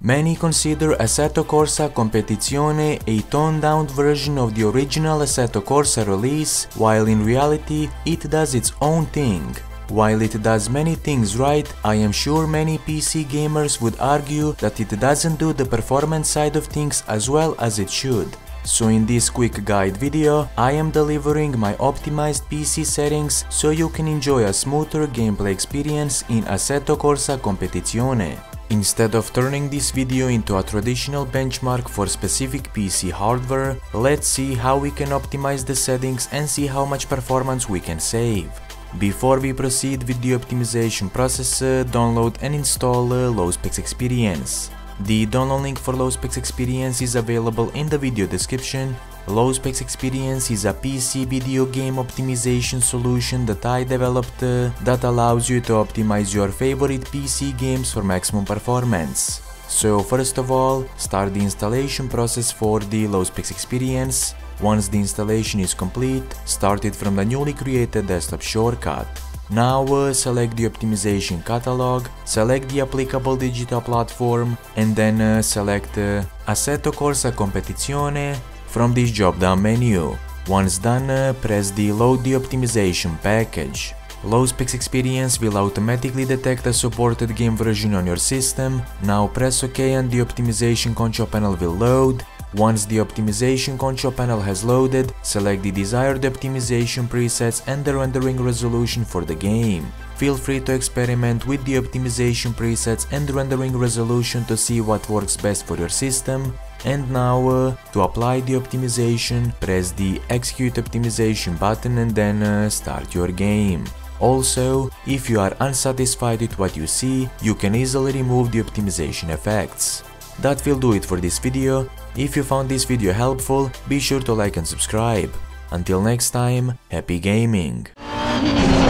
Many consider Assetto Corsa Competizione a toned-down version of the original Assetto Corsa release, while in reality it does its own thing. While it does many things right, I am sure many PC gamers would argue that it doesn't do the performance side of things as well as it should. So in this quick guide video, I am delivering my optimized PC settings so you can enjoy a smoother gameplay experience in Assetto Corsa Competizione. Instead of turning this video into a traditional benchmark for specific PC hardware, let's see how we can optimize the settings and see how much performance we can save. Before we proceed with the optimization process, download and install Low-Specs Experience. The download link for Low-Specs Experience is available in the video description. Low-Specs Experience is a PC video game optimization solution that I developed that allows you to optimize your favorite PC games for maximum performance. So first of all, start the installation process for the Low-Specs Experience. Once the installation is complete, start it from the newly created desktop shortcut. Now select the optimization catalog, select the applicable digital platform, and then select Assetto Corsa Competizione from this drop-down menu. Once done, press the Load the optimization package. Low-Specs Experience will automatically detect a supported game version on your system. Now press OK and the optimization control panel will load. Once the optimization control panel has loaded, select the desired optimization presets and the rendering resolution for the game. Feel free to experiment with the optimization presets and rendering resolution to see what works best for your system. And now, to apply the optimization, press the Execute Optimization button and then start your game. Also, if you are unsatisfied with what you see, you can easily remove the optimization effects. That will do it for this video. If you found this video helpful, be sure to like and subscribe. Until next time, happy gaming!